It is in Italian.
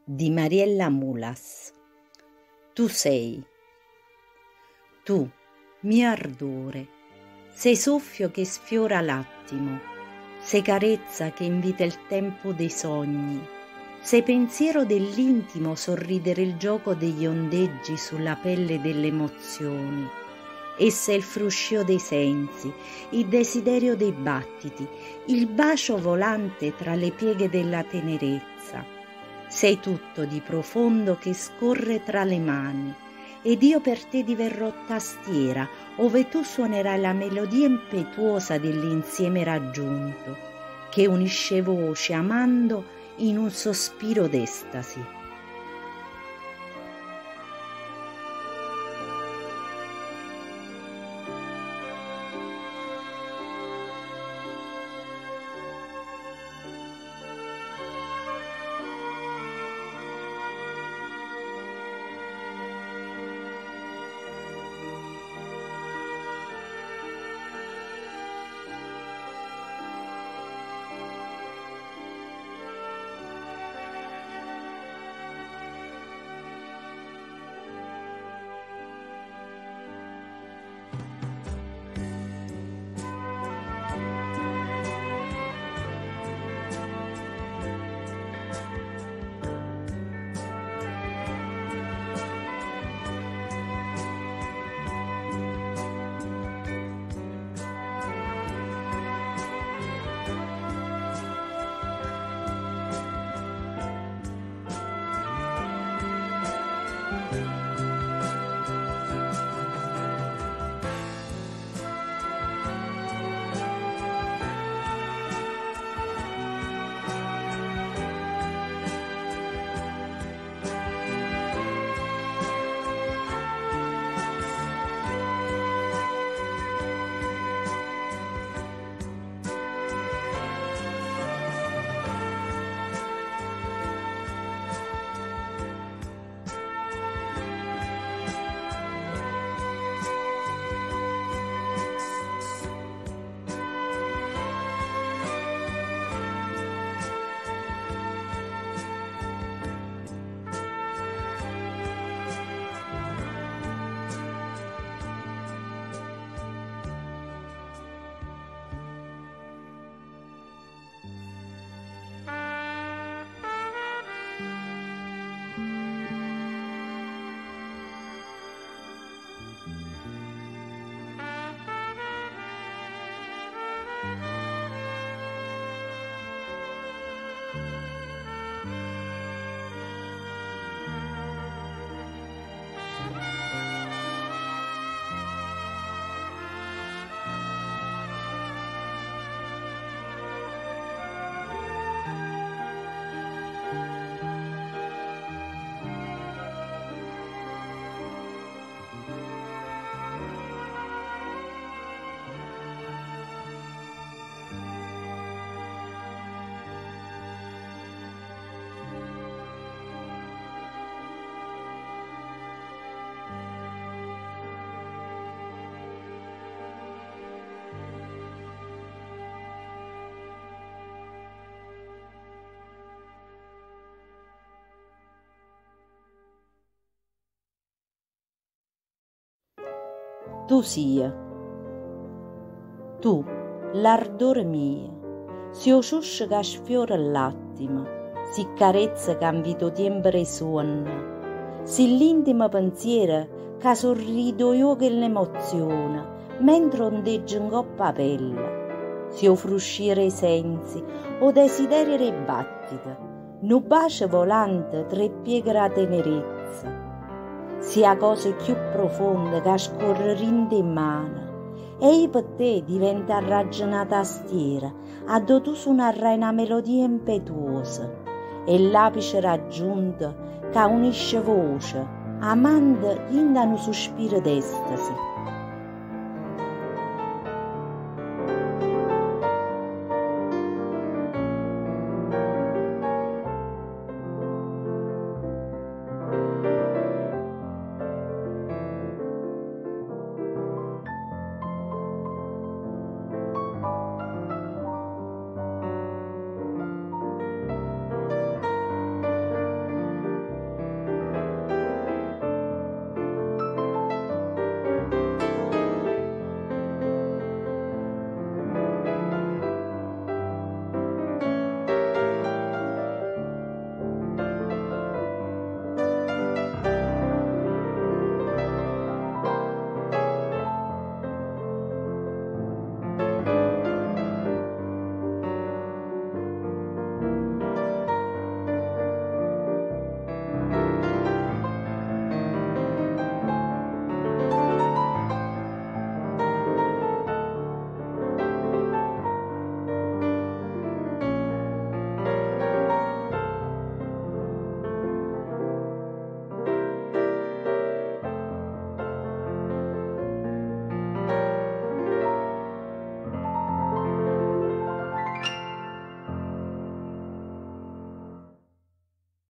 di Mariella Mulas. Tu sei, tu, mio ardore, sei soffio che sfiora l'attimo, sei carezza che invita il tempo dei sogni, sei pensiero dell'intimo sorridere il gioco degli ondeggi sulla pelle delle emozioni. Essa è il fruscio dei sensi, il desiderio dei battiti, il bacio volante tra le pieghe della tenerezza. Sei tutto di profondo che scorre tra le mani, ed io per te diverrò tastiera, ove tu suonerai la melodia impetuosa dell'insieme raggiunto, che unisce voci amando in un sospiro d'estasi. Tu sia, tu, l'ardore mio, si osciusce che sfiora l'attimo, si carezza che invito tempo e suona, si l'intimo pensiero che sorrido io che l'emozione, mentre ondeggia in coppa pelle, si offruscire i sensi o desideri i battiti, nu bacio volante tre pieghe la tenerezza, sia cose più profonde che scorre in mano, e io per te diventa ragionata tastiera, a dove tu suonerai una melodia impetuosa, e l'apice raggiunto che unisce voce, amando in un sospiro d'estasi.